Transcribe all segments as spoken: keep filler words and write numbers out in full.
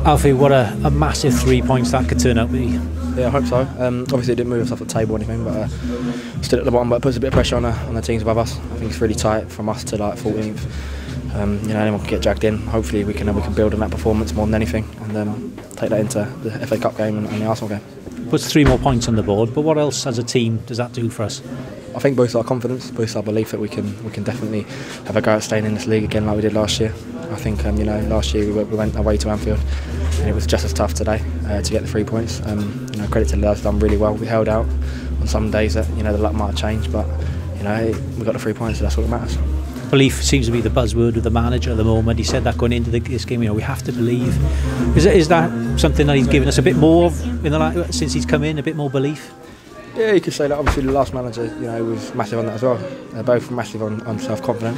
Alfie, what a, a massive three points that could turn out to be. Yeah, I hope so. Um, obviously, it didn't move us off the table or anything, but uh, still at the bottom. But it puts a bit of pressure on the, on the teams above us. I think it's really tight from us to like fourteenth. Um, you know, anyone can get dragged in. Hopefully, we can we can build on that performance more than anything, and um, take that into the F A Cup game and, and the Arsenal game. Puts three more points on the board. But what else, as a team, does that do for us? I think boosts our confidence, boosts our belief that we can we can definitely have a go at staying in this league again like we did last year. I think um, you know last year we, we went away to Anfield and it was just as tough today uh, to get the three points. Um, you know, credit to the lads, done really well. We held out on some days that you know the luck might have changed, but you know we got the three points, so that's what matters. Belief seems to be the buzzword with the manager at the moment. He said that going into the, this game, you know, we have to believe. Is, is that something that he's given us a bit more of in the, since he's come in, a bit more belief? Yeah, you could say that. Obviously, the last manager, you know, was massive on that as well. They're both massive on, on self-confidence.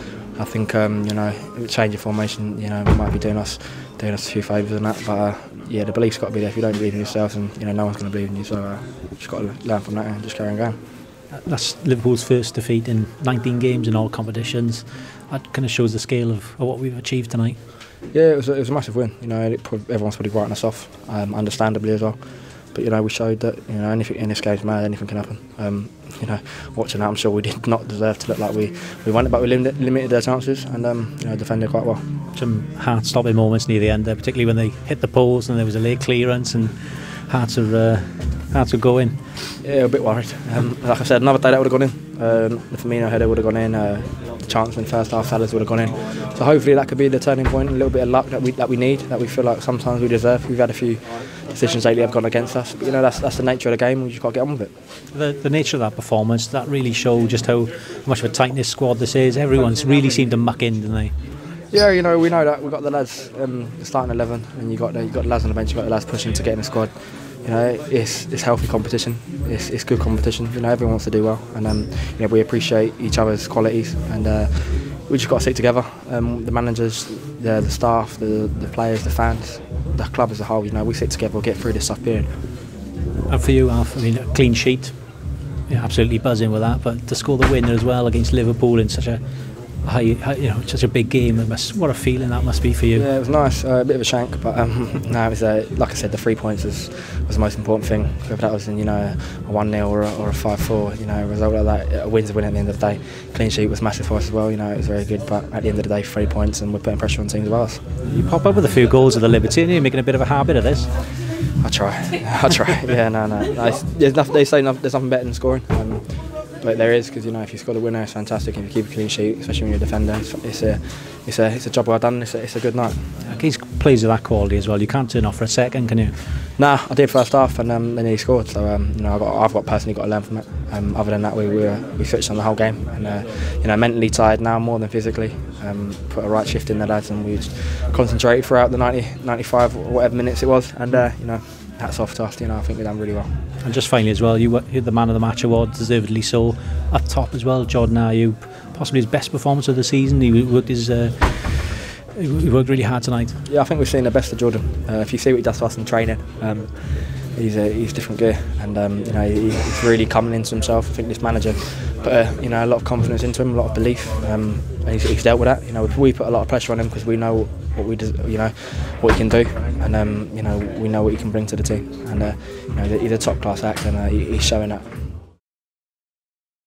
I think, um, you know, change of formation, you know, might be doing us doing us a few favours in that. But uh, yeah, the belief's got to be there. If you don't believe in yourself, and you know, no one's going to believe in you. So uh, you just got to learn from that and just carry on going. That's Liverpool's first defeat in nineteen games in all competitions. That kind of shows the scale of, of what we've achieved tonight. Yeah, it was a, it was a massive win. You know, it probably, everyone's probably writing us off, um, understandably as well. But you know, we showed that you know anything in this game's mad, anything can happen. Um, you know, watching that, I'm sure we did not deserve to look like we we won it, but we limited, limited their chances and um, you know defended quite well. Some heart-stopping moments near the end there, particularly when they hit the post and there was a late clearance and hearts are uh, hearts are going. Yeah, a bit worried. Um, like I said, another day that would have gone in. Um, the Firmino header would have gone in. Uh, the chance in the first half, Salah's would have gone in. So hopefully that could be the turning point. A little bit of luck that we that we need, that we feel like sometimes we deserve. We've had a few decisions lately have gone against us. But, you know, that's that's the nature of the game. We just got to get on with it. The, the nature of that performance, that really showed just how much of a tight-knit squad this is. Everyone's really seemed to muck in, didn't they? Yeah, you know, we know that. We've got the lads um, starting eleven, and you got the, you got the lads on the bench. You got the lads pushing to get in the squad. You know, it's it's healthy competition. It's it's good competition. You know, everyone wants to do well, and um, you know, we appreciate each other's qualities, and uh, we just got to stick together. Um, the managers, the the staff, the the players, the fans, the club as a whole. You know, we stick together. We'll get through this tough period. And for you, Alf, I mean, a clean sheet. Yeah, absolutely buzzing with that. But to score the winner as well against Liverpool in such a high, high you know, such a big game, it must, what a feeling that must be for you. Yeah, it was nice. Uh, a bit of a shank, but um, no, it was uh, like I said, the three points was was the most important thing. Whether that was in you know a one nil or a, or a five four, you know, a result like that, a win's a win at the end of the day. Clean sheet was massive for us as well. You know, it was very good. But at the end of the day, three points, and we're putting pressure on teams above us. You pop up with a few goals at the Liberty, and you're making a bit of a habit of this. I try. I try. Yeah, no, no. no there's nothing, they say no, there's nothing better than scoring. Um, But there is, because you know if you score the winner, it's fantastic. If you keep a clean sheet, especially when you're a defender, it's, it's a, it's a, it's a job well done. It's a, it's a good night. He's plays with that quality as well. You can't turn off for a second, can you? Nah, I did first half, and um, then he scored. So um, you know, I've got, I've got personally got to learn from it. Um, other than that, we we, we switched on the whole game, and uh, you know, mentally tired now more than physically. Um, put a right shift in the lads, and we just concentrated throughout the ninety, ninety-five, whatever minutes it was, and uh, you know. Hats off to us, you know, I think we've done really well. And just finally as well, you were the man of the match award, deservedly so. Up top as well, Jordan Ayew, possibly his best performance of the season. He worked his, uh, he worked really hard tonight. Yeah, I think we've seen the best of Jordan. Uh, if you see what he does to us in training, um, he's a he's different gear, and um, you know he, he's really coming into himself. I think this manager put a, you know a lot of confidence into him, a lot of belief, um, and he's, he's dealt with that. You know, we put a lot of pressure on him because we know what we do, you know what he can do, and um, you know we know what he can bring to the team, and uh, you know he's a top class act, and uh, he, he's showing that.